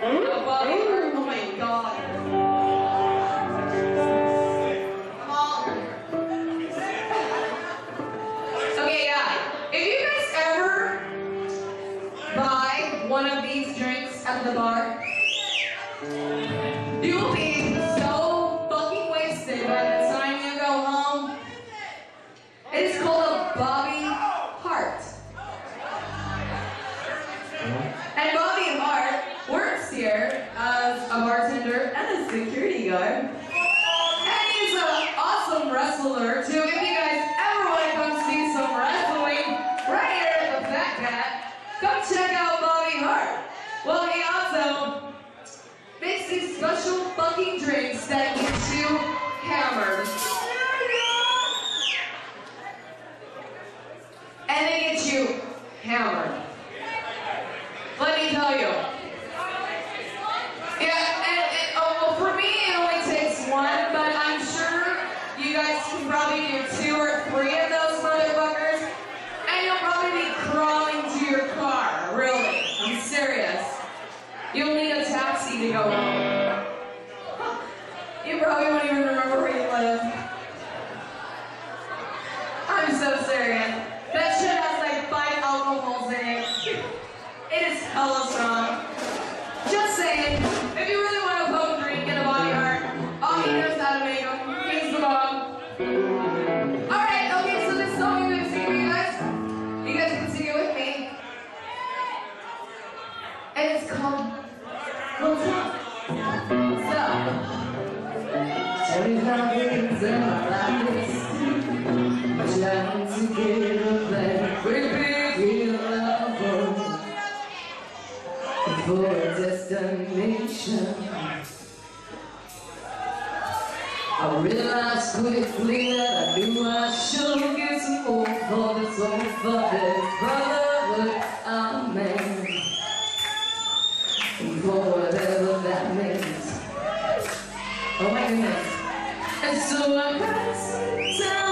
Oh my god. Come on. Okay, yeah. If you guys ever buy one of these drinks at the bar, you will be so fucking wasted by the time you go home. It is called a Bobby Hart. And Bobby Hart works here as a bartender and a security guard. And he's an awesome wrestler too. If you guys ever want to come see some wrestling right here at the Fat Cat, come check out Bobby Hart. Well, he also makes these special fucking drinks that get you hammered. And they get you hammered. Let me tell you. Yeah, and well, for me it only takes one, but I'm sure you guys can probably do 2 or 3 of those motherfuckers, and you'll probably be crawling to your car. Really, I'm serious. You'll need a taxi to go home. You probably won't even remember where you live. I'm so serious. That shit has like 5 alcohols in it. It is hella strong. Just saying, if you really want a potent drink in a Bobby Hart, all he knows how to make them. He's the bomb. Alright, okay, so this song I'm gonna sing for you guys. You guys can sing it with me. And it's called What's Up? So, everybody thinks that my life is trying to get a plan. We're big love for a destination. I realized quickly that I knew I should get some more for this old fucking brotherhood I'm made. For whatever that means. Oh my goodness. And so I got some time.